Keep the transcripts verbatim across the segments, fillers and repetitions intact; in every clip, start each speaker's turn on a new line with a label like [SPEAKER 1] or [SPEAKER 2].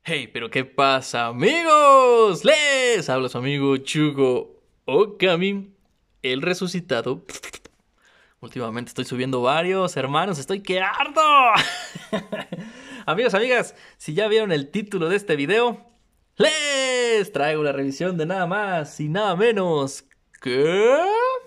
[SPEAKER 1] Hey, pero ¿qué pasa, amigos? Les habla su amigo Chugo Okami, el resucitado. Últimamente estoy subiendo varios, hermanos, estoy que ardo. Amigos, amigas, si ya vieron el título de este video, les traigo la revisión de nada más y nada menos que...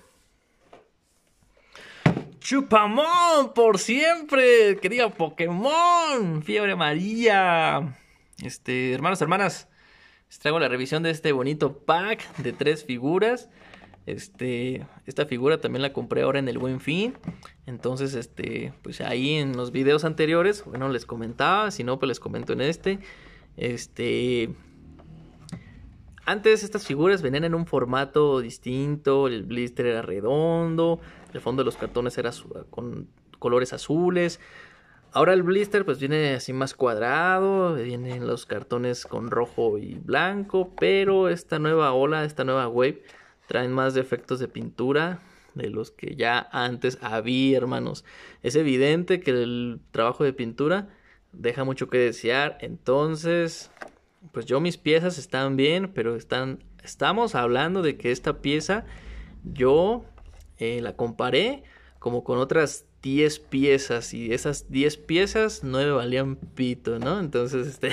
[SPEAKER 1] Chupamón, por siempre, que diga Pokémon, Fiebre María. Este, hermanos, hermanas, les traigo la revisión de este bonito pack de tres figuras. Este, esta figura también la compré ahora en el Buen Fin. Entonces, este, pues ahí en los videos anteriores, bueno, les comentaba, si no, pues les comento en este. Este, antes estas figuras venían en un formato distinto, el blister era redondo, el fondo de los cartones era con colores azules. Ahora el blister pues viene así más cuadrado, vienen los cartones con rojo y blanco, pero esta nueva ola, esta nueva wave, traen más de efectos de pintura de los que ya antes había, hermanos. Es evidente que el trabajo de pintura deja mucho que desear, entonces, pues yo mis piezas están bien, pero están, estamos hablando de que esta pieza yo eh, la comparé como con otras diez piezas y esas diez piezas no me valían pito, ¿no? Entonces, este,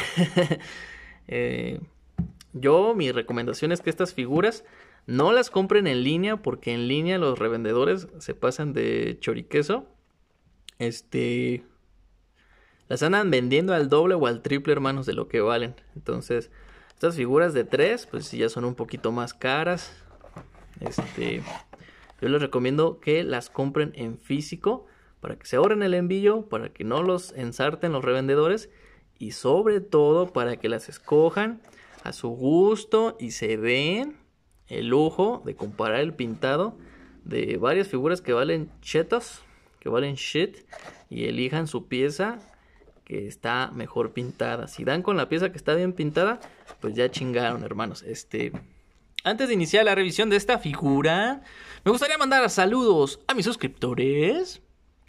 [SPEAKER 1] eh, yo mi recomendación es que estas figuras no las compren en línea porque en línea los revendedores se pasan de choriqueso. Este, las andan vendiendo al doble o al triple, hermanos, de lo que valen. Entonces, estas figuras de tres, pues sí ya son un poquito más caras. Este, yo les recomiendo que las compren en físico para que se ahorren el envío, para que no los ensarten los revendedores y sobre todo para que las escojan a su gusto y se den el lujo de comparar el pintado de varias figuras que valen chetos, que valen shit, y elijan su pieza que está mejor pintada. Si dan con la pieza que está bien pintada, pues ya chingaron, hermanos. Este, antes de iniciar la revisión de esta figura, me gustaría mandar saludos a mis suscriptores.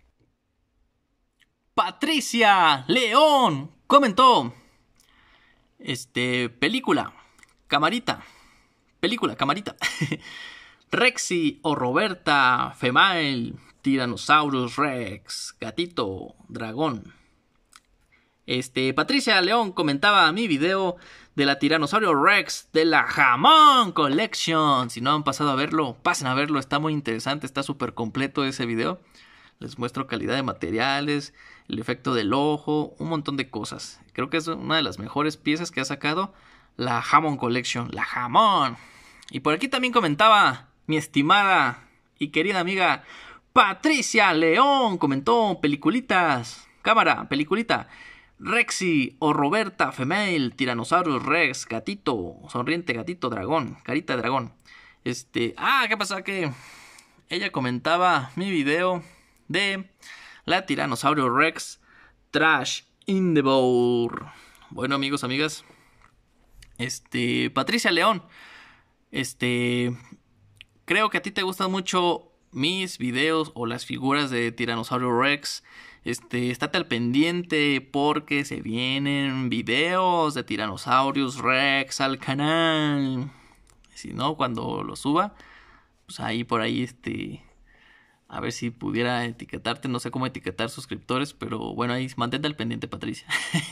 [SPEAKER 1] Patricia León comentó: Este, película, camarita, película, camarita. Rexy o Roberta Femail, Tyrannosaurus Rex, gatito, dragón. Este, Patricia León comentaba mi video de la Tiranosaurio Rex de la Jamón Collection. Si no han pasado a verlo, pasen a verlo, está muy interesante, está súper completo ese video. Les muestro calidad de materiales, el efecto del ojo, un montón de cosas. Creo que es una de las mejores piezas que ha sacado la Jamón Collection, la Jamón. Y por aquí también comentaba mi estimada y querida amiga Patricia León. Comentó peliculitas, cámara, peliculita. Rexy o Roberta Female, Tyrannosaurus Rex, gatito, sonriente gatito, dragón, carita de dragón. Este, ah, ¿qué pasa? Que ella comentaba mi video de la Tyrannosaurus Rex Trash in the Bowl. Bueno, amigos, amigas, este, Patricia León, este, creo que a ti te gustan mucho mis videos o las figuras de Tyrannosaurus Rex. Este, estate al pendiente porque se vienen videos de Tyrannosaurus Rex al canal. Si no, cuando lo suba, pues ahí por ahí, este, a ver si pudiera etiquetarte. No sé cómo etiquetar suscriptores, pero bueno, ahí mantente al pendiente, Patricia.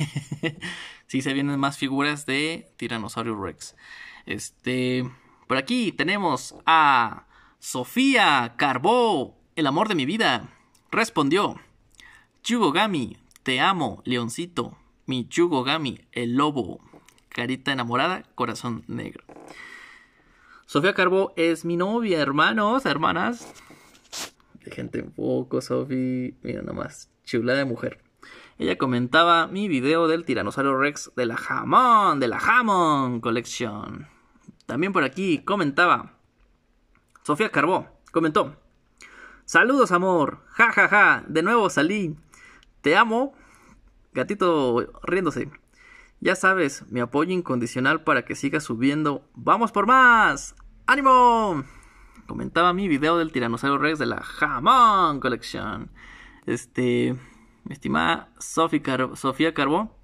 [SPEAKER 1] Sí, se vienen más figuras de Tyrannosaurus Rex. Este, por aquí tenemos a Sofía Carbó, el amor de mi vida. Respondió: Chugogami, te amo, leoncito. Mi Chugogami, el lobo. Carita enamorada, corazón negro. Sofía Carbó es mi novia, hermanos, hermanas. Gente un poco, Sofía. Mira nomás, chula de mujer. Ella comentaba mi video del Tiranosaurio Rex de la Jamón, de la Jamón Collection. También por aquí comentaba Sofía Carbó, comentó: saludos, amor, ja ja ja, de nuevo salí. Te amo, gatito riéndose. Ya sabes, mi apoyo incondicional para que sigas subiendo. ¡Vamos por más! ¡Ánimo! Comentaba mi video del Tiranosaurio Rex de la Jamón Collection. Este, mi estimada Sofía Car- Sofía Carbó,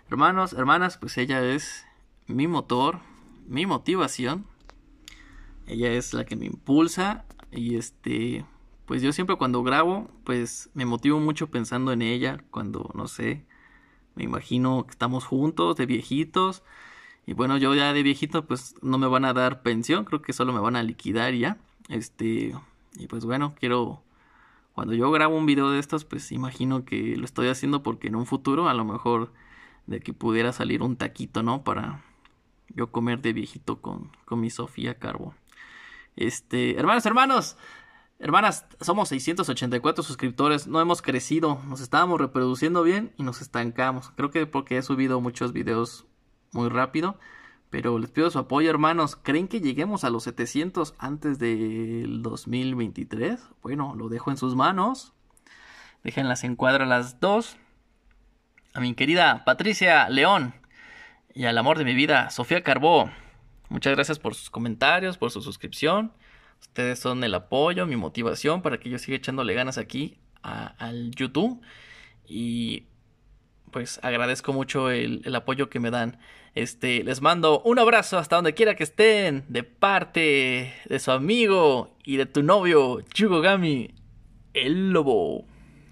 [SPEAKER 1] Hermanos, hermanas, pues ella es mi motor, mi motivación. Ella es la que me impulsa y este, pues yo siempre cuando grabo, pues me motivo mucho pensando en ella. Cuando, no sé, me imagino que estamos juntos de viejitos. Y bueno, yo ya de viejito pues no me van a dar pensión, creo que solo me van a liquidar ya. Este, y pues bueno, quiero, cuando yo grabo un video de estos, pues imagino que lo estoy haciendo porque en un futuro a lo mejor de que pudiera salir un taquito, ¿no? Para yo comer de viejito con, con mi Sofía Carbo. Este, hermanos, hermanos, hermanas, somos seiscientos ochenta y cuatro suscriptores, no hemos crecido, nos estábamos reproduciendo bien y nos estancamos. Creo que porque he subido muchos videos muy rápido, pero les pido su apoyo, hermanos. ¿Creen que lleguemos a los setecientos antes del dos mil veintitrés? Bueno, lo dejo en sus manos. Déjenlas en cuadro a las dos. A mi querida Patricia León y al amor de mi vida, Sofía Carbó. Muchas gracias por sus comentarios, por su suscripción. Ustedes son el apoyo, mi motivación para que yo siga echándole ganas aquí a, al YouTube. Y pues agradezco mucho el, el apoyo que me dan. Este, les mando un abrazo hasta donde quiera que estén, de parte de su amigo y de tu novio, Yugogami, el lobo.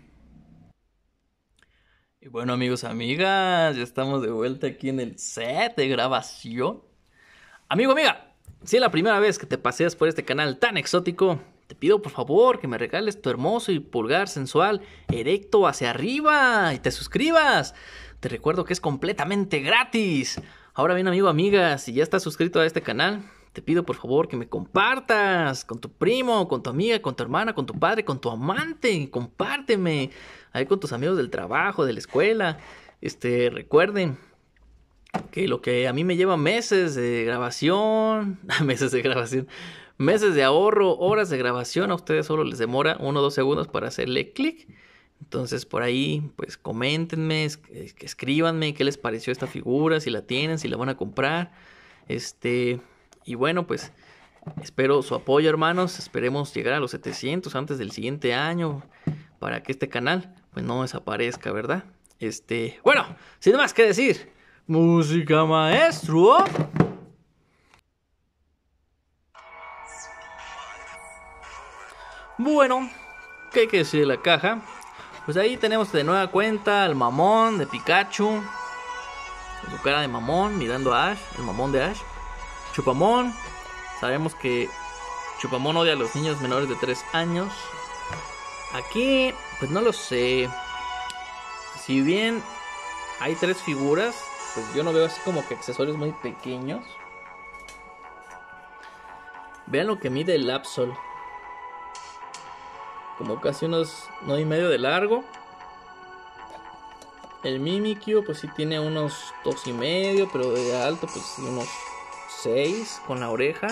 [SPEAKER 1] Y bueno, amigos, amigas, ya estamos de vuelta aquí en el set de grabación. Amigo, amiga, si es la primera vez que te paseas por este canal tan exótico, te pido por favor que me regales tu hermoso y pulgar sensual erecto hacia arriba y te suscribas. Te recuerdo que es completamente gratis. Ahora bien, amigo, amiga, si ya estás suscrito a este canal, te pido por favor que me compartas con tu primo, con tu amiga, con tu hermana, con tu padre, con tu amante. Compárteme ahí con tus amigos del trabajo, de la escuela. Este, recuerden que lo que a mí me lleva meses de grabación, meses de grabación, meses de ahorro, horas de grabación, a ustedes solo les demora uno o dos segundos para hacerle clic. Entonces por ahí, pues coméntenme, es, es, escríbanme qué les pareció esta figura, si la tienen, si la van a comprar. Este, y bueno, pues espero su apoyo, hermanos. Esperemos llegar a los setecientos antes del siguiente año para que este canal pues no desaparezca, ¿verdad? Este, bueno, sin más que decir, música, maestro. Bueno, ¿qué hay que decir de la caja? Pues ahí tenemos de nueva cuenta al mamón de Pikachu, con su cara de mamón mirando a Ash, el mamón de Ash. Chupamón, sabemos que Chupamón odia a los niños menores de tres años. Aquí, pues no lo sé. Si bien hay tres figuras, pues yo no veo así como que accesorios muy pequeños. Vean lo que mide el Absol. Como casi unos nueve y medio de largo. El Mimikyu pues sí tiene unos dos y medio, pero de alto pues sí unos seis con la oreja.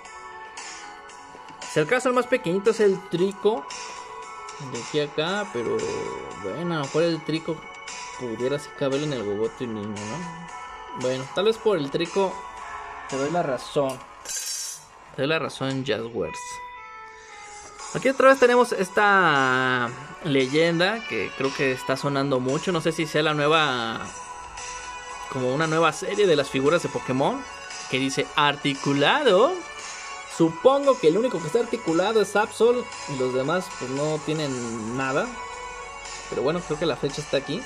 [SPEAKER 1] Si acaso el más pequeñito es el Trico, de aquí a acá, pero bueno, a lo mejor el Trico pudiera así caber en el Gogoto y niño, ¿no? Bueno, tal vez por el Trico te doy la razón. Te doy la razón, Jazzwares. Aquí otra vez tenemos esta leyenda que creo que está sonando mucho. No sé si sea la nueva, como una nueva serie de las figuras de Pokémon, que dice articulado. Supongo que el único que está articulado es Absol y los demás pues no tienen nada. Pero bueno, creo que la fecha está aquí.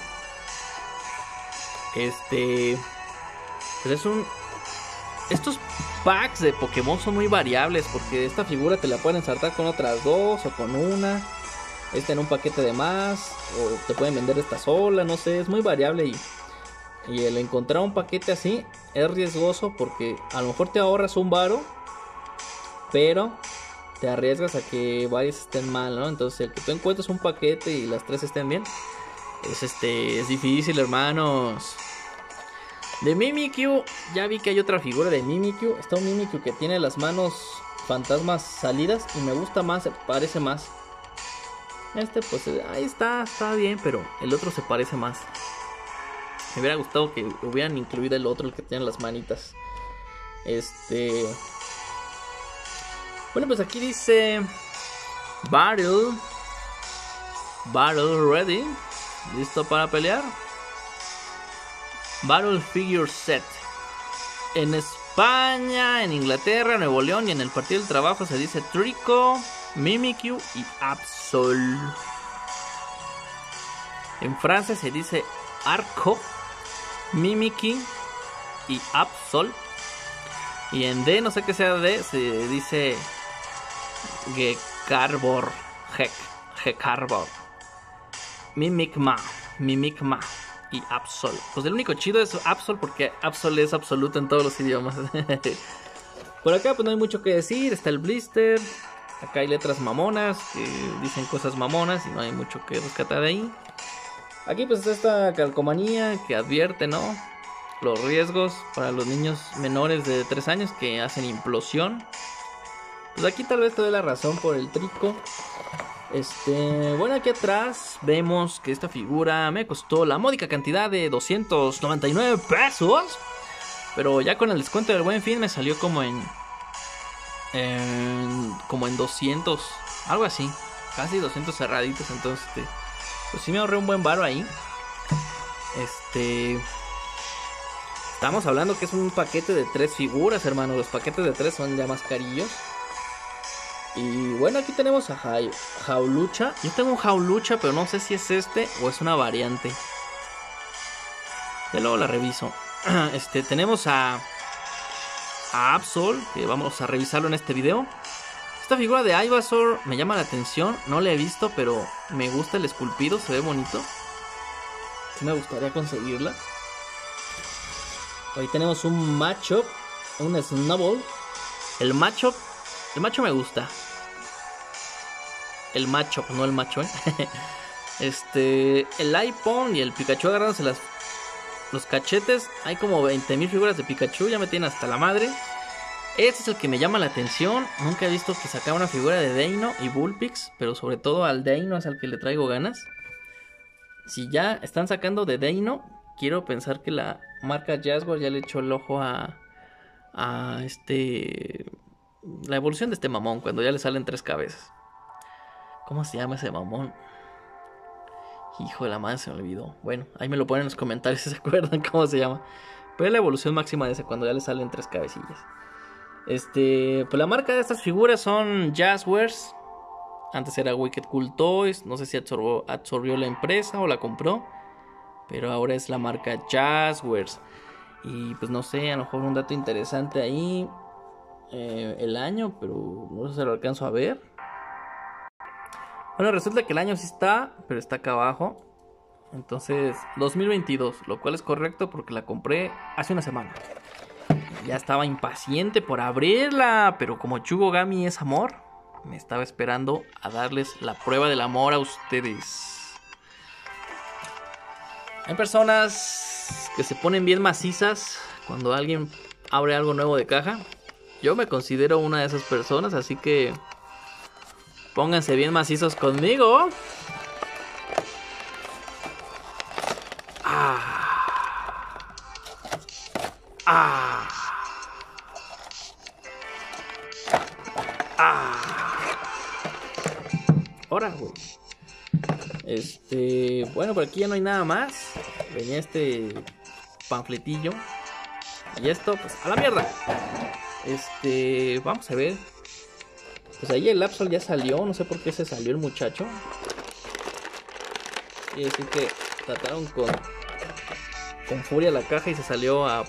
[SPEAKER 1] Este, pues es un... Estos packs de Pokémon son muy variables, porque esta figura te la pueden ensartar con otras dos o con una. Esta en un paquete de más, o te pueden vender esta sola, no sé, es muy variable. Y, y el encontrar un paquete así es riesgoso, porque a lo mejor te ahorras un varo, pero te arriesgas a que varias estén mal, ¿no? Entonces el que tú encuentres un paquete y las tres estén bien, es, este, es difícil, hermanos. De Mimikyu, ya vi que hay otra figura de Mimikyu. Está un Mimikyu que tiene las manos fantasmas salidas y me gusta más, se parece más. Este pues ahí está, está bien, pero el otro se parece más. Me hubiera gustado que hubieran incluido el otro, el que tiene las manitas. Este... Bueno, pues aquí dice Battle. Battle ready. ¿Listo para pelear? Battle Figure Set. En España, en Inglaterra, Nuevo León y en el Partido del Trabajo se dice Trico, Mimikyu y Absol. En Francia se dice Arco, Mimikyu y Absol. Y en D, no sé qué sea D, se dice Gekarbor, Gek, Gekarbor, Mimikma, Mimikma y Absol. Pues el único chido es Absol porque Absol es absoluto en todos los idiomas. Por acá pues no hay mucho que decir, está el blister. Acá hay letras mamonas que dicen cosas mamonas y no hay mucho que rescatar de ahí. Aquí pues está esta calcomanía que advierte, ¿no?, los riesgos para los niños menores de tres años que hacen implosión. Pues aquí tal vez te doy la razón por el Trico. Este, bueno, aquí atrás vemos que esta figura me costó la módica cantidad de doscientos noventa y nueve pesos. Pero ya con el descuento del Buen Fin me salió como en, en como en doscientos, algo así, casi doscientos cerraditos. Entonces, este, pues sí me ahorré un buen varo ahí. Este, estamos hablando que es un paquete de tres figuras, hermano. Los paquetes de tres son ya más carillos. Y bueno, aquí tenemos a ja Jaulucha. Yo tengo un Jaulucha, pero no sé si es este o es una variante. Ya luego la reviso. Este, tenemos a, a Absol, que vamos a revisarlo en este video. Esta figura de Ivysaur me llama la atención. No la he visto, pero me gusta el esculpido, se ve bonito. Sí me gustaría conseguirla. Ahí tenemos un Machop, un Snubbull. El Machop, el macho me gusta. El Machop, no el macho, ¿eh? Este, el iPhone y el Pikachu agarrándose las, los cachetes. Hay como veinte mil figuras de Pikachu, ya me tienen hasta la madre. Este es el que me llama la atención. Nunca he visto que sacaba una figura de Deino y Bullpix, pero sobre todo al Deino es al que le traigo ganas. Si ya están sacando de Deino, quiero pensar que la marca Jaguar ya le echó el ojo a, a este, la evolución de este mamón, cuando ya le salen tres cabezas. ¿Cómo se llama ese mamón? Hijo de la madre, se me olvidó. Bueno, ahí me lo ponen en los comentarios si se acuerdan cómo se llama. Pero es la evolución máxima de ese, cuando ya le salen tres cabecillas. Este, pues la marca de estas figuras son Jazzwares. Antes era Wicked Cool Toys. No sé si absorbió, absorbió la empresa o la compró, pero ahora es la marca Jazzwares. Y pues no sé, a lo mejor un dato interesante ahí, eh, el año, pero no sé si lo alcanzo a ver. Bueno, resulta que el año sí está, pero está acá abajo. Entonces, dos mil veintidós, lo cual es correcto porque la compré hace una semana. Ya estaba impaciente por abrirla, pero como Chugogami es amor, me estaba esperando a darles la prueba del amor a ustedes. Hay personas que se ponen bien macizas cuando alguien abre algo nuevo de caja. Yo me considero una de esas personas, así que pónganse bien macizos conmigo. Ah. Ah. Ah. Ahora, güey. Este, bueno, por aquí ya no hay nada más. Venía este panfletillo. Y esto, pues, a la mierda. Este, vamos a ver. Pues ahí el Absol ya salió. No sé por qué se salió el muchacho. Y decir que trataron con Con furia la caja y se salió a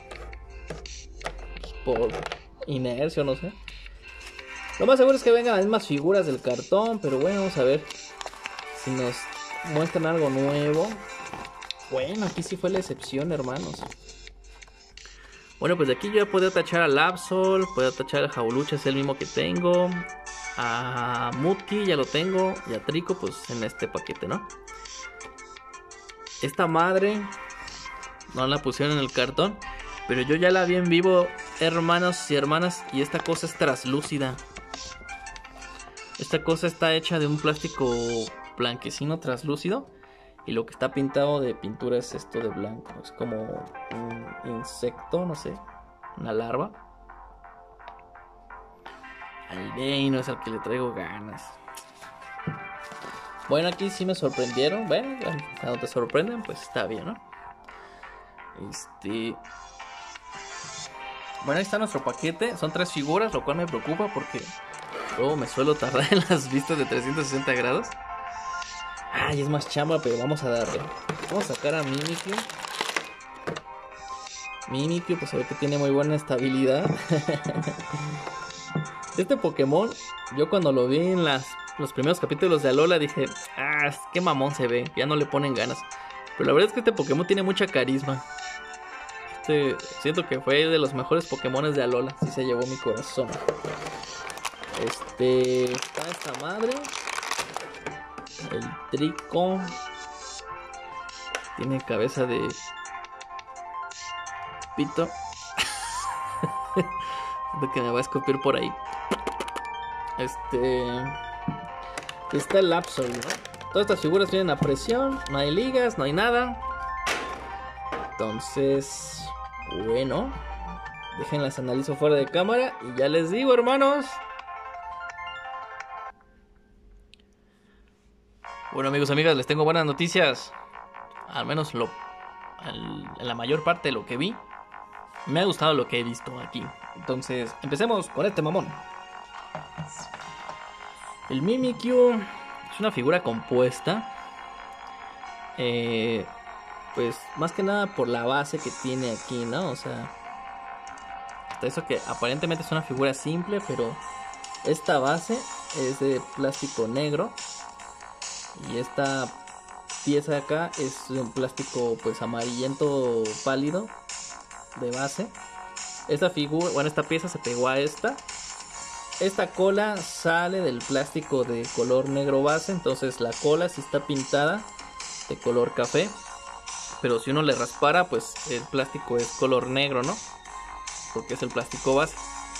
[SPEAKER 1] por inercia, no sé. Lo más seguro es que vengan las mismas figuras del cartón, pero bueno, vamos a ver si nos muestran algo nuevo. Bueno, aquí sí fue la excepción, hermanos. Bueno, pues de aquí yo ya puedo tachar al Absol, puedo tachar a Jaulucha, es el mismo que tengo. A Mudkip ya lo tengo, y a Trico pues en este paquete, ¿no? Esta madre no la pusieron en el cartón, pero yo ya la vi en vivo, hermanos y hermanas, y esta cosa es translúcida. Esta cosa está hecha de un plástico blanquecino translúcido, y lo que está pintado de pintura es esto de blanco. Es como un insecto, no sé, una larva. Al Deino es al que le traigo ganas. Bueno, aquí sí me sorprendieron. Bueno, cuando te sorprenden, pues está bien, ¿no? Este... Bueno, ahí está nuestro paquete. Son tres figuras, lo cual me preocupa porque luego me suelo tardar en las vistas de trescientos sesenta grados. Ay, es más chamba, pero vamos a darle. Vamos a sacar a Mimikyu. Mimikyu, pues se ve que tiene muy buena estabilidad. Este Pokémon, yo cuando lo vi en las, los primeros capítulos de Alola dije, ah, qué mamón se ve, ya no le ponen ganas. Pero la verdad es que este Pokémon tiene mucha carisma. Este, siento que fue de los mejores Pokémones de Alola, sí se llevó mi corazón. Este, está esta madre. El Trico. Tiene cabeza de pito. Siento que me va a escupir por ahí. Este... Está el Absol, ¿no? Todas estas figuras tienen a presión. No hay ligas, no hay nada. Entonces... Bueno... Déjenlas analizo fuera de cámara. Y ya les digo, hermanos. Bueno, amigos, amigas, les tengo buenas noticias. Al menos lo... En la mayor parte de lo que vi. Me ha gustado lo que he visto aquí. Entonces, empecemos con este mamón. El Mimikyu es una figura compuesta. Eh, pues más que nada por la base que tiene aquí, ¿no? O sea, hasta eso que aparentemente es una figura simple, pero esta base es de plástico negro. Y esta pieza de acá es un plástico pues amarillento pálido de base. Esta figura, bueno, esta pieza se pegó a esta. Esta cola sale del plástico de color negro base. Entonces la cola sí está pintada de color café. Pero si uno le raspara, pues el plástico es color negro, ¿no? Porque es el plástico base.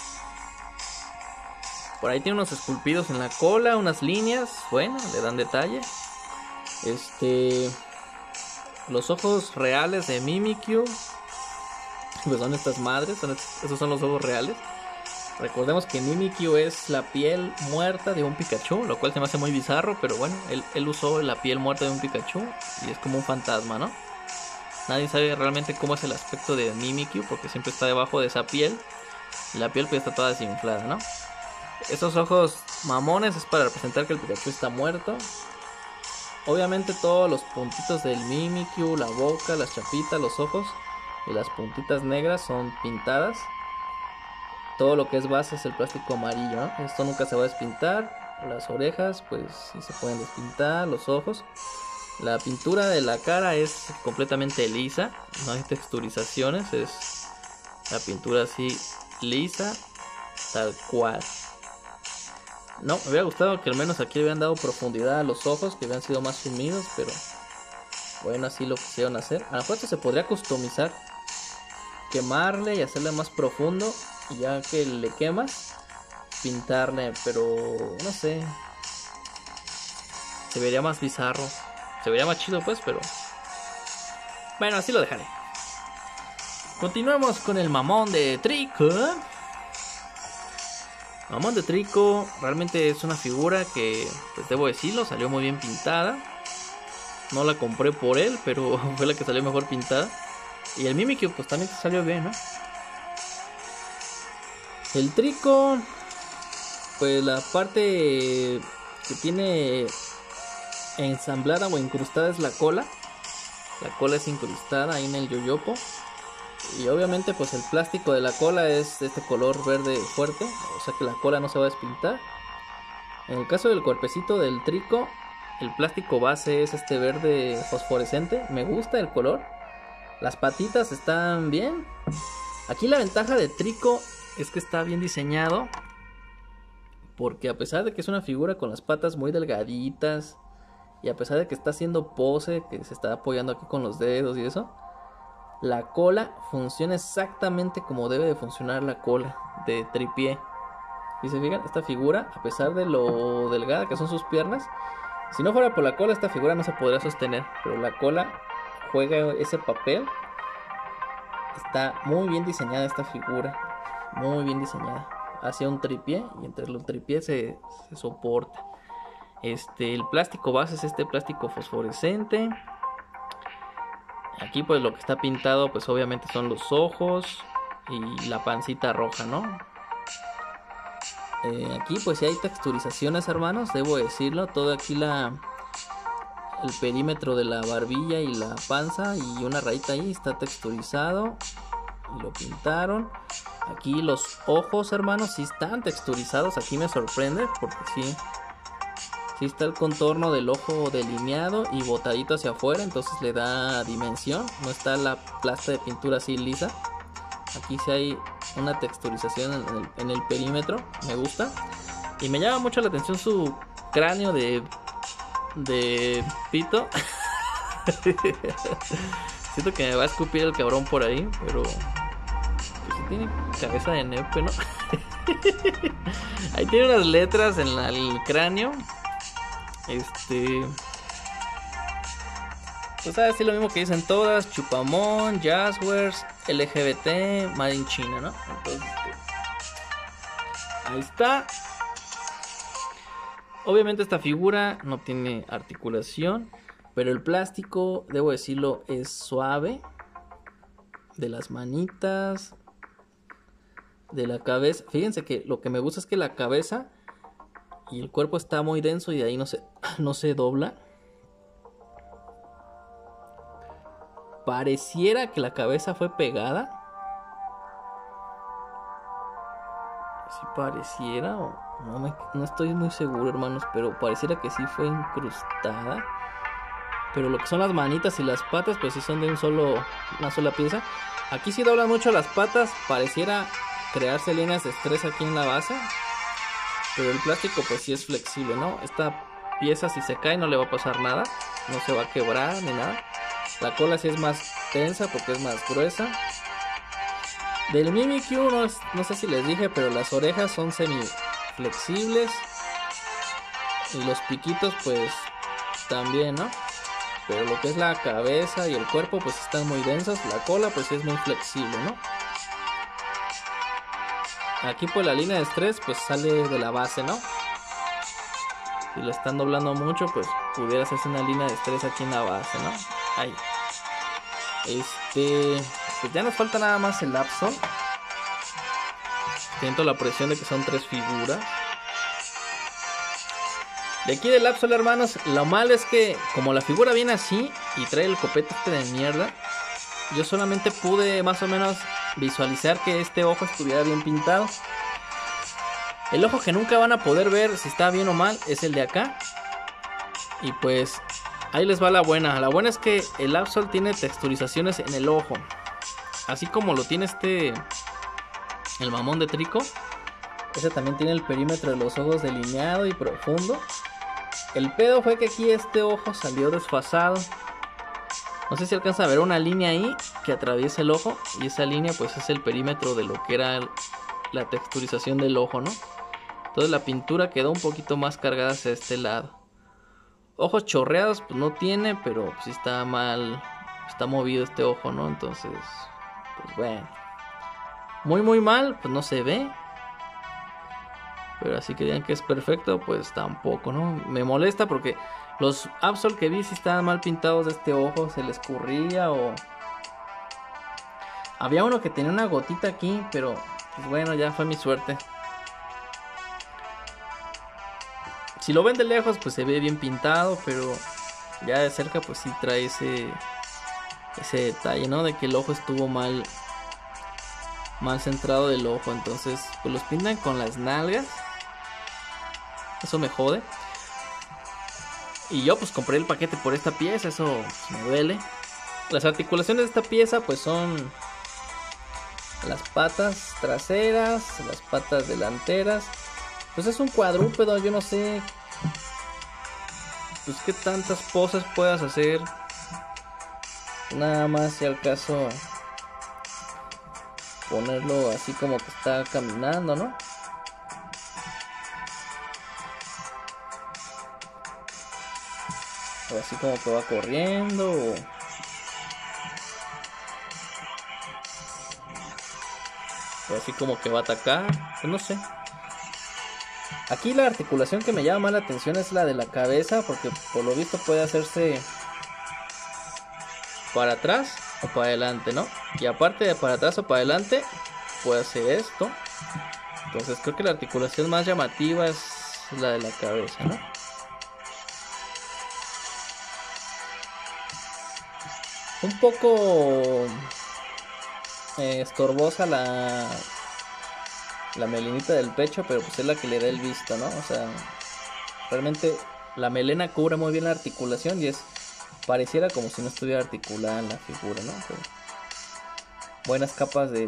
[SPEAKER 1] Por ahí tiene unos esculpidos en la cola, unas líneas. Bueno, le dan detalle. Este... Los ojos reales de Mimikyu pues son estas madres, son estos, esos son los ojos reales. Recordemos que Mimikyu es la piel muerta de un Pikachu, lo cual se me hace muy bizarro, pero bueno, él, él usó la piel muerta de un Pikachu y es como un fantasma, ¿no? Nadie sabe realmente cómo es el aspecto de Mimikyu porque siempre está debajo de esa piel y la piel pues está toda desinflada, ¿no? Esos ojos mamones es para representar que el Pikachu está muerto. Obviamente todos los puntitos del Mimikyu, la boca, las chapitas, los ojos y las puntitas negras son pintadas. Todo lo que es base es el plástico amarillo, ¿no? Esto nunca se va a despintar. Las orejas pues sí se pueden despintar, los ojos. La pintura de la cara es completamente lisa, no hay texturizaciones, es la pintura así lisa, tal cual. No, me hubiera gustado que al menos aquí le hubieran dado profundidad a los ojos, que hubieran sido más sumidos, pero bueno, así lo quisieron hacer. A lo mejor esto se podría customizar, quemarle y hacerle más profundo, y ya que le quemas, pintarle, pero no sé, se vería más bizarro, se vería más chido pues, pero bueno, así lo dejaré. Continuamos con el mamón de Trico. Mamón de Trico realmente es una figura que, pues debo decirlo, salió muy bien pintada. No la compré por él, pero fue la que salió mejor pintada. Y el Mimikyu pues también salió bien, ¿no? El Trico, pues la parte que tiene ensamblada o incrustada es la cola. La cola es incrustada ahí en el yoyopo. Y obviamente pues el plástico de la cola es este color verde fuerte, o sea que la cola no se va a despintar. En el caso del cuerpecito del Trico, el plástico base es este verde fosforescente. Me gusta el color. Las patitas están bien. Aquí la ventaja de Trico es que está bien diseñado, porque a pesar de que es una figura con las patas muy delgaditas, y a pesar de que está haciendo pose, que se está apoyando aquí con los dedos y eso, la cola funciona exactamente como debe de funcionar la cola de Tripié. Y se fijan, esta figura, a pesar de lo delgada que son sus piernas, si no fuera por la cola, esta figura no se podría sostener. Pero la cola juega ese papel. Está muy bien diseñada esta figura, muy bien diseñada. Hacia un tripié y entre los tripiés se, se soporta. Este, el plástico base es este plástico fosforescente. Aquí pues lo que está pintado pues obviamente son los ojos y la pancita roja, ¿no? Eh, aquí pues sí hay texturizaciones, hermanos, debo decirlo. Todo aquí la... el perímetro de la barbilla y la panza y una rayita ahí está texturizado y lo pintaron. Aquí los ojos, hermanos, sí están texturizados. Aquí me sorprende porque sí, sí está el contorno del ojo delineado y botadito hacia afuera, entonces le da dimensión. No está la plasta de pintura así lisa. Aquí sí hay una texturización en el, en el perímetro, me gusta. Y me llama mucho la atención su cráneo de de pito. Siento que me va a escupir el cabrón por ahí, pero pues sí tiene cabeza de nepe, ¿no? Ahí tiene unas letras en la, el cráneo. Este, pues sabes, sí, lo mismo que dicen todas: Chupamón, Jazzwares, L G B T, Made in China, ¿no? Entonces, ahí está. Obviamente esta figura no tiene articulación, pero el plástico, debo decirlo, es suave. De las manitas, de la cabeza. Fíjense que lo que me gusta es que la cabeza y el cuerpo está muy denso y de ahí no se, no se dobla. Pareciera que la cabeza fue pegada. Si pareciera o no, me, no estoy muy seguro, hermanos, pero pareciera que sí fue incrustada. Pero lo que son las manitas y las patas, pues sí son de un solo, una sola pieza. Aquí sí doblan mucho las patas, pareciera crearse líneas de estrés aquí en la base. Pero el plástico pues sí es flexible, ¿no? Esta pieza si se cae no le va a pasar nada, no se va a quebrar ni nada. La cola sí es más tensa porque es más gruesa. Del Mimikyu no, no sé si les dije, pero las orejas son semi flexibles. Y los piquitos pues también, ¿no? Pero lo que es la cabeza y el cuerpo pues están muy densos. La cola pues sí es muy flexible, ¿no? Aquí pues la línea de estrés pues sale de la base, ¿no? Si la están doblando mucho pues pudiera hacerse una línea de estrés aquí en la base, ¿no? Ahí. Este... Pues ya nos falta nada más el Absol. Siento la presión de que son tres figuras. De aquí del Absol, hermanos, lo malo es que como la figura viene así y trae el copete este de mierda, yo solamente pude más o menos visualizar que este ojo estuviera bien pintado. El ojo que nunca van a poder ver si está bien o mal es el de acá. Y pues ahí les va la buena. La buena es que el Absol tiene texturizaciones en el ojo, así como lo tiene este, el mamón de Trico. Ese también tiene el perímetro de los ojos delineado y profundo. El pedo fue que aquí este ojo salió desfasado. No sé si alcanza a ver una línea ahí que atraviesa el ojo. Y esa línea pues es el perímetro de lo que era el, la texturización del ojo, ¿no? Entonces la pintura quedó un poquito más cargada hacia este lado. Ojos chorreados pues no tiene, pero pues sí está mal, está movido este ojo, ¿no? Entonces, pues bueno. Muy muy mal, pues no se ve. Pero así que digan que es perfecto, pues tampoco, ¿no? Me molesta porque los Absol que vi si estaban mal pintados de este ojo, se les escurría o... Había uno que tenía una gotita aquí, pero pues bueno, ya fue mi suerte. Si lo ven de lejos, pues se ve bien pintado, pero ya de cerca pues sí trae ese, ese detalle, ¿no? De que el ojo estuvo mal, mal centrado del ojo. Entonces, pues los pintan con las nalgas. Eso me jode. Y yo pues compré el paquete por esta pieza. Eso pues, me duele. Las articulaciones de esta pieza pues son las patas traseras, las patas delanteras. Pues es un cuadrúpedo, yo no sé pues qué tantas poses puedas hacer. Nada más si al caso ponerlo así como que está caminando, ¿no? O así como que va corriendo o... o así como que va a atacar, pues no sé. Aquí la articulación que me llama más la atención es la de la cabeza, porque por lo visto puede hacerse para atrás o para adelante, ¿no? Y aparte de para atrás o para adelante, puede hacer esto. Entonces creo que la articulación más llamativa es la de la cabeza, ¿no? Un poco eh, estorbosa la la melenita del pecho, pero pues es la que le da el visto, ¿no? O sea, realmente la melena cubre muy bien la articulación y es pareciera como si no estuviera articulada en la figura, ¿no? Pero buenas capas de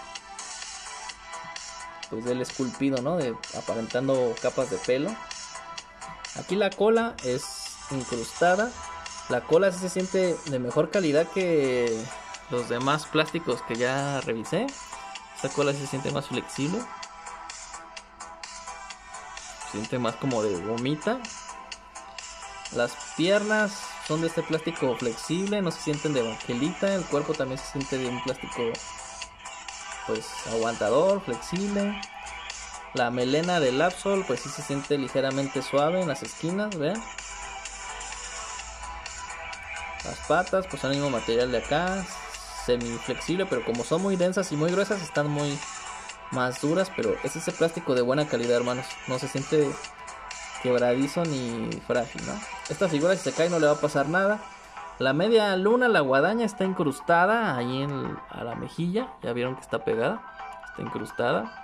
[SPEAKER 1] pues del esculpido, ¿no? De aparentando capas de pelo. Aquí la cola es incrustada. La cola sí se siente de mejor calidad que los demás plásticos que ya revisé. Esta cola sí se siente más flexible. Se siente más como de gomita. Las piernas son de este plástico flexible, no se sienten de baquelita. El cuerpo también se siente de un plástico pues aguantador, flexible. La melena del Absol pues sí se siente ligeramente suave en las esquinas, vean. Las patas pues son el mismo material de acá, semi flexible, pero como son muy densas y muy gruesas están muy más duras, pero es ese plástico de buena calidad, hermanos. No se siente quebradizo ni frágil, ¿no? Esta figura si se cae no le va a pasar nada. La media luna, la guadaña, está incrustada ahí en, a la mejilla. Ya vieron que está pegada, está incrustada.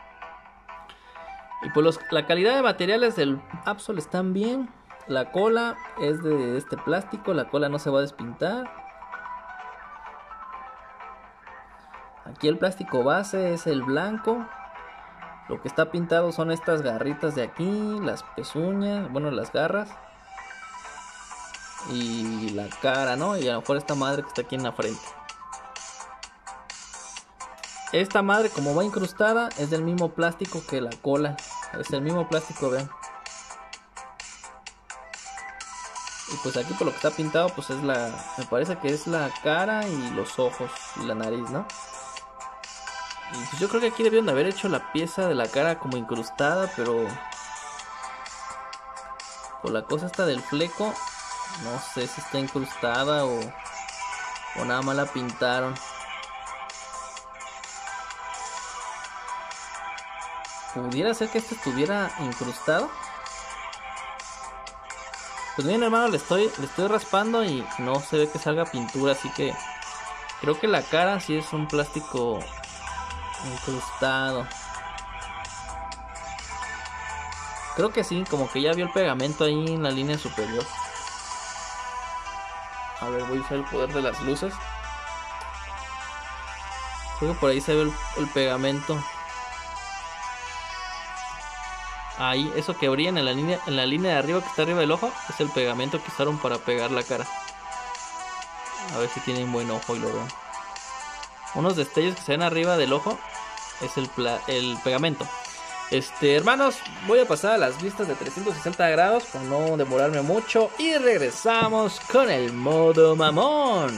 [SPEAKER 1] Y pues los, la calidad de materiales del Absol están bien. La cola es de este plástico, la cola no se va a despintar. Aquí el plástico base es el blanco. Lo que está pintado son estas garritas de aquí, las pezuñas, bueno, las garras. Y la cara, ¿no? Y a lo mejor esta madre que está aquí en la frente. Esta madre, como va incrustada, es del mismo plástico que la cola. Es el mismo plástico, vean. Y pues aquí por lo que está pintado, pues es la... me parece que es la cara y los ojos y la nariz, ¿no? Y pues yo creo que aquí debieron de haber hecho la pieza de la cara como incrustada, pero... por la cosa esta del fleco, no sé si está incrustada o... o nada más la pintaron. ¿Pudiera ser que este estuviera incrustado? Pues bien, hermano, le estoy, le estoy raspando y no se ve que salga pintura, así que creo que la cara sí es un plástico incrustado. Creo que sí, como que ya vio el pegamento ahí en la línea superior. A ver, voy a usar el poder de las luces. Creo que por ahí se ve el, el pegamento. Ahí, eso que brilla en la línea, en la línea de arriba que está arriba del ojo, es el pegamento que usaron para pegar la cara. A ver si tienen buen ojo y lo ven. Unos destellos que se ven arriba del ojo es el, el pegamento. Este, hermanos, voy a pasar a las vistas de trescientos sesenta grados para no demorarme mucho. Y regresamos con el modo mamón.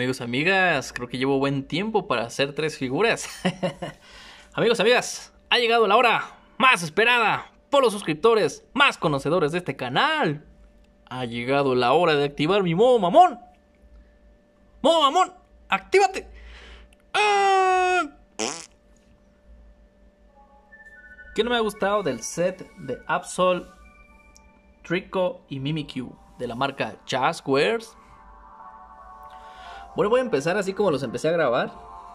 [SPEAKER 1] Amigos, amigas, creo que llevo buen tiempo para hacer tres figuras. Amigos, amigas, ha llegado la hora más esperada por los suscriptores más conocedores de este canal. Ha llegado la hora de activar mi modo mamón. Modo mamón, actívate. ¡Ah! ¿Qué no me ha gustado del set de Absol, Trico y Mimikyu de la marca Jazzwares? Bueno, voy a empezar así como los empecé a grabar.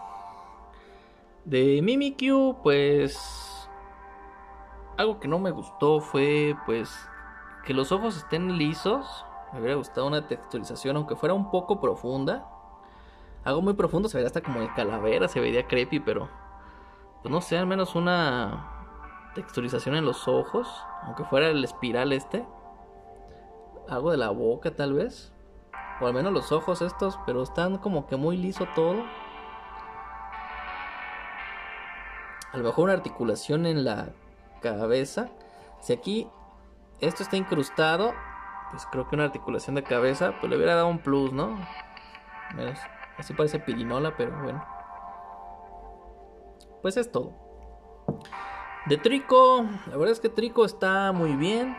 [SPEAKER 1] De Mimikyu, pues algo que no me gustó fue pues que los ojos estén lisos. Me hubiera gustado una texturización, aunque fuera un poco profunda. Algo muy profundo, se vería hasta como de calavera, se vería creepy, pero pues no sé, al menos una texturización en los ojos, aunque fuera el espiral este. Algo de la boca tal vez, o al menos los ojos estos, pero están como que muy liso todo. A lo mejor una articulación en la cabeza. Si aquí esto está incrustado, pues creo que una articulación de cabeza pues le hubiera dado un plus, ¿no? Menos, así parece pirinola, pero bueno. Pues es todo. De Trico, la verdad es que Trico está muy bien.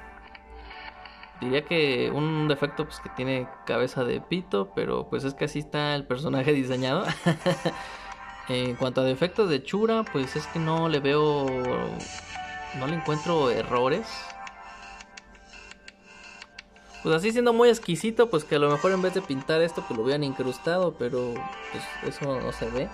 [SPEAKER 1] Diría que un defecto pues que tiene cabeza de pito, pero pues es que así está el personaje diseñado. En cuanto a defectos de Chura, pues es que no le veo, no le encuentro errores. Pues así siendo muy exquisito, pues que a lo mejor en vez de pintar esto pues lo hubieran incrustado, pero pues eso no se ve.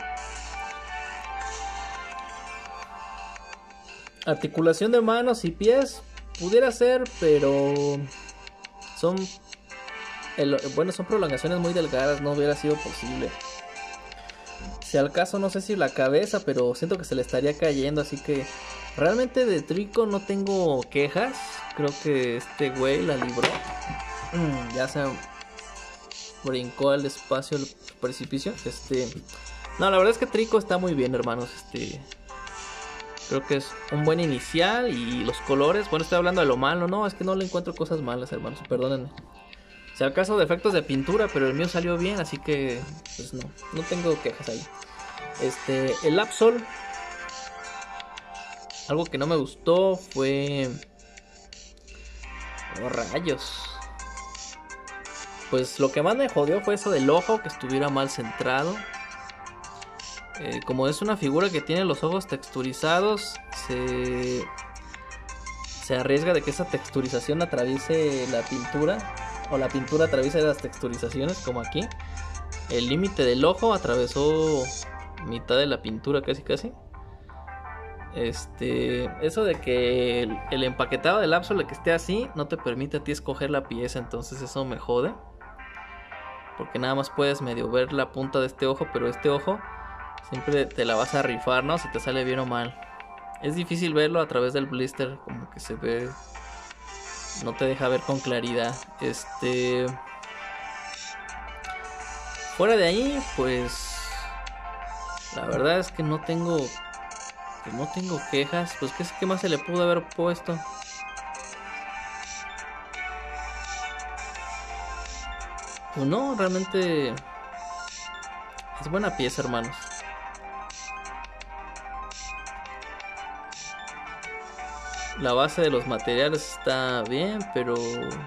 [SPEAKER 1] Articulación de manos y pies pudiera ser, pero son el, bueno, son prolongaciones muy delgadas, no hubiera sido posible. Si al caso no sé si la cabeza, pero siento que se le estaría cayendo, así que realmente de Trico no tengo quejas. Creo que este güey la libró. Mm, ya se brincó al espacio, el precipicio. Este, no, la verdad es que Trico está muy bien, hermanos. Este, creo que es un buen inicial y los colores. Bueno, estoy hablando de lo malo, no, es que no le encuentro cosas malas, hermanos. Perdónenme. Si al caso defectos de pintura, pero el mío salió bien, así que pues no, no tengo quejas ahí. Este, el Absol, algo que no me gustó fue, oh, rayos. Pues lo que más me jodió fue eso del ojo, que estuviera mal centrado. Eh, como es una figura que tiene los ojos texturizados, se, se arriesga de que esa texturización atraviese la pintura, o la pintura atraviesa las texturizaciones, como aquí. El límite del ojo atravesó mitad de la pintura, casi casi. Este, eso de que el, el empaquetado del Absol que esté así no te permite a ti escoger la pieza, entonces eso me jode. Porque nada más puedes medio ver la punta de este ojo, pero este ojo siempre te la vas a rifar, ¿no? Si te sale bien o mal. Es difícil verlo a través del blister, como que se ve, no te deja ver con claridad. Este, fuera de ahí, pues la verdad es que no tengo, que no tengo quejas. Pues ¿qué, qué más se le pudo haber puesto? Pues no, realmente es buena pieza, hermanos. La base de los materiales está bien, pero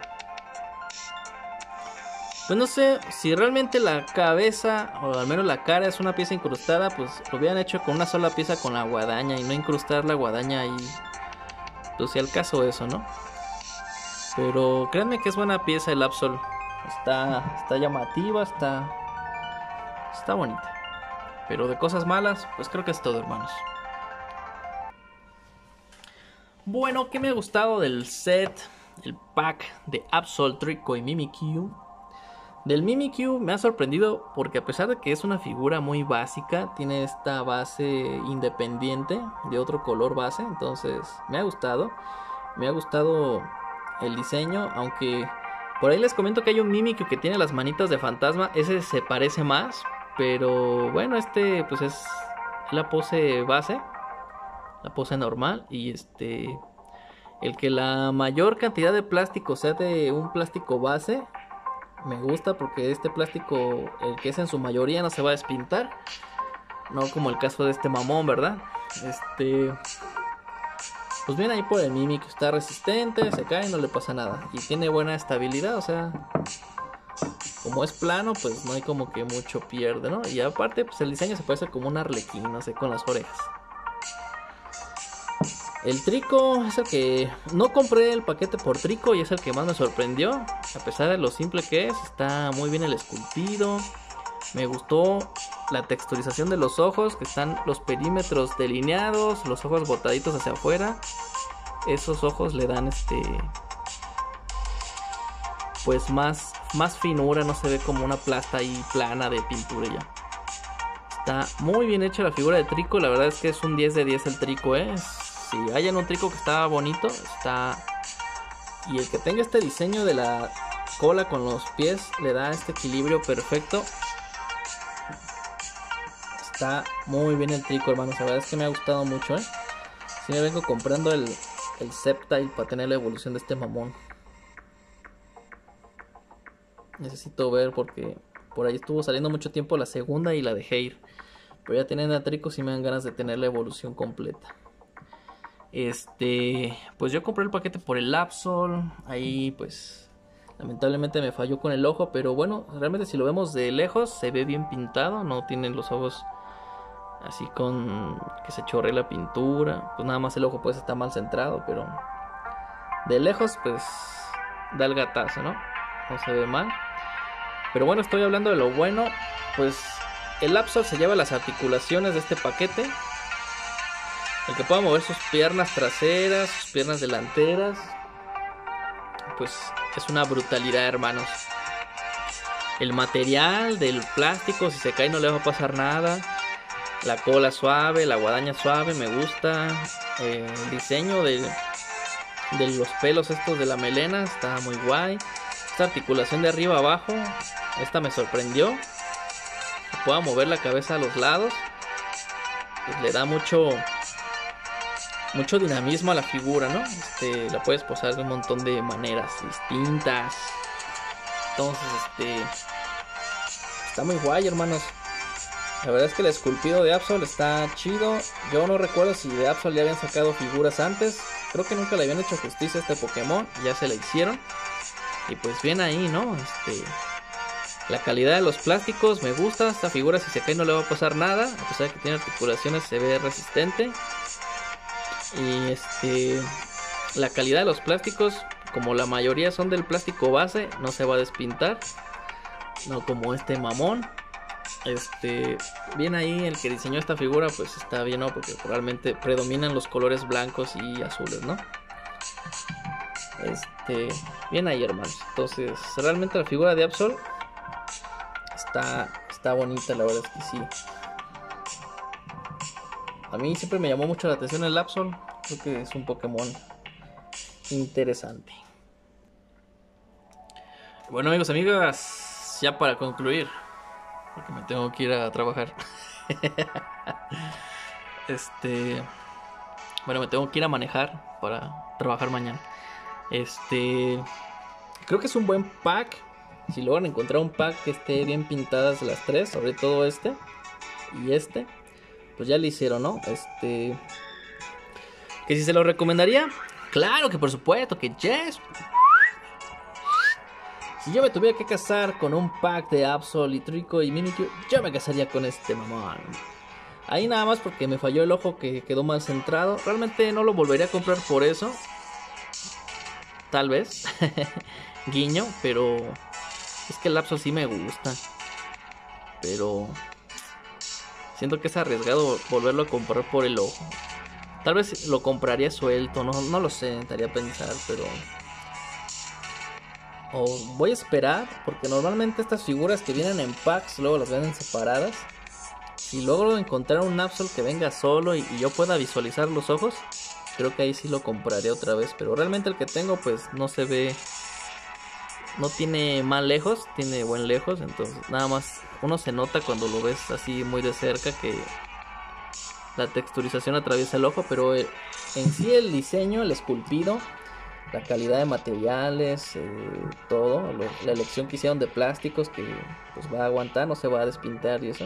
[SPEAKER 1] pues no sé, si realmente la cabeza, o al menos la cara, es una pieza incrustada, pues lo hubieran hecho con una sola pieza con la guadaña y no incrustar la guadaña ahí. Pues si al caso eso, ¿no? Pero créanme que es buena pieza el Absol. Está, está llamativa, está, está bonita. Pero de cosas malas, pues creo que es todo, hermanos. Bueno, ¿qué me ha gustado del set, el pack de Absol, Trico y Mimikyu? Del Mimikyu me ha sorprendido porque a pesar de que es una figura muy básica, tiene esta base independiente de otro color base, entonces me ha gustado. Me ha gustado el diseño, aunque por ahí les comento que hay un Mimikyu que tiene las manitas de fantasma, ese se parece más, pero bueno, este pues es la pose base, la pose normal, y este, el que la mayor cantidad de plástico sea de un plástico base, Me gusta porque este plástico, el que es en su mayoría, no se va a despintar. No como el caso de este mamón, ¿verdad? Este... Pues bien ahí por el Mimic, está resistente, se cae, no le pasa nada. Y tiene buena estabilidad, o sea... Como es plano, pues no hay como que mucho pierde, ¿no? Y aparte, pues el diseño se puede hacer como un arlequín, no sé, con las orejas. El Trico es el que... No compré el paquete por Trico y es el que más me sorprendió. A pesar de lo simple que es, está muy bien el esculpido. Me gustó la texturización de los ojos, que están los perímetros delineados, los ojos botaditos hacia afuera. Esos ojos le dan este... Pues más, más finura, no se ve como una plasta ahí plana de pintura ya. Está muy bien hecha la figura de Trico, la verdad es que es un diez de diez el Trico, ¿eh? Si hayan un Trico que está bonito, está... Y el que tenga este diseño de la cola con los pies le da este equilibrio perfecto. Está muy bien el Trico, hermanos, la verdad es que me ha gustado mucho, ¿eh? Sí me vengo comprando el, el Sceptile para tener la evolución de este mamón. Necesito ver porque por ahí estuvo saliendo mucho tiempo la segunda y la de Hair. Pero ya teniendo a Trico sí me dan ganas de tener la evolución completa. Este, pues yo compré el paquete por el Absol. Ahí pues lamentablemente me falló con el ojo, pero bueno, realmente si lo vemos de lejos se ve bien pintado. No tienen los ojos así con que se chorre la pintura. Pues nada más el ojo pues está mal centrado, pero de lejos pues da el gatazo, ¿no? No se ve mal. Pero bueno, estoy hablando de lo bueno. Pues el Absol se lleva las articulaciones de este paquete. El que pueda mover sus piernas traseras, sus piernas delanteras. Pues es una brutalidad, hermanos. El material del plástico, si se cae no le va a pasar nada. La cola suave, la guadaña suave, me gusta. Eh, el diseño de, de los pelos estos de la melena está muy guay. Esta articulación de arriba a abajo, esta me sorprendió. Que pueda mover la cabeza a los lados, pues le da mucho mucho dinamismo a la figura, ¿no? Este, la puedes posar de un montón de maneras distintas. Entonces, este, está muy guay, hermanos. La verdad es que el esculpido de Absol está chido. Yo no recuerdo si de Absol ya habían sacado figuras antes. Creo que nunca le habían hecho justicia a este Pokémon. Ya se la hicieron. Y pues bien ahí, ¿no? Este, la calidad de los plásticos me gusta. Esta figura si se cae no le va a pasar nada. A pesar de que tiene articulaciones se ve resistente. Y este, la calidad de los plásticos, como la mayoría son del plástico base, no se va a despintar. No como este mamón. Este, bien ahí el que diseñó esta figura pues está bien, ¿no? Porque realmente predominan los colores blancos y azules, ¿no? Este, bien ahí, hermanos. Entonces, realmente la figura de Absol está, está bonita, la verdad es que sí. A mí siempre me llamó mucho la atención el Absol. Creo que es un Pokémon interesante. Bueno, amigos, amigas, ya para concluir, porque me tengo que ir a trabajar. Este, bueno, me tengo que ir a manejar para trabajar mañana. Este, creo que es un buen pack. Si logran encontrar un pack que esté bien pintadas las tres, sobre todo este y este, pues ya le hicieron, ¿no? Este, que si se lo recomendaría, claro que por supuesto que yes. Si yo me tuviera que casar con un pack de Absol y Trico y Mimikyu, yo me casaría con este mamón. Ahí nada más porque me falló el ojo que quedó mal centrado. Realmente no lo volvería a comprar por eso. Tal vez. Guiño, pero es que el Absol sí me gusta. Pero siento que es arriesgado volverlo a comprar por el ojo. Tal vez lo compraría suelto, no, no lo sé, estaría a pensar, pero... O voy a esperar, porque normalmente estas figuras que vienen en packs luego las venden separadas. Si logro encontrar un Absol que venga solo y, y yo pueda visualizar los ojos, creo que ahí sí lo compraré otra vez. Pero realmente el que tengo pues no se ve, no tiene mal lejos, tiene buen lejos. Entonces nada más uno se nota cuando lo ves así muy de cerca que la texturización atraviesa el ojo. Pero en sí el diseño, el esculpido, la calidad de materiales, eh, todo, lo, la elección que hicieron de plásticos que pues va a aguantar, no se va a despintar y eso.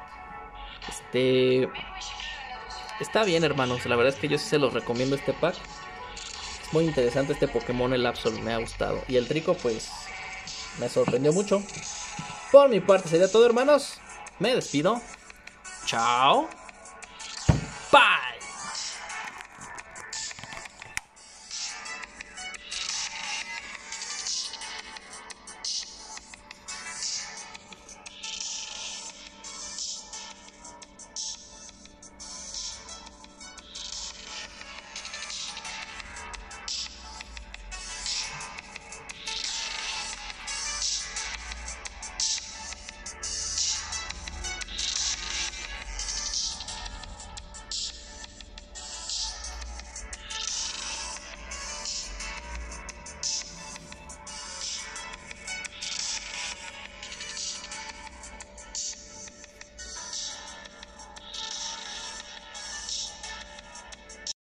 [SPEAKER 1] Este está bien, hermanos, la verdad es que yo sí se los recomiendo este pack. Es muy interesante este Pokémon, el Absol, me ha gustado. Y el Trico pues me sorprendió mucho. Por mi parte sería todo, hermanos. Me despido. Chao. Bye.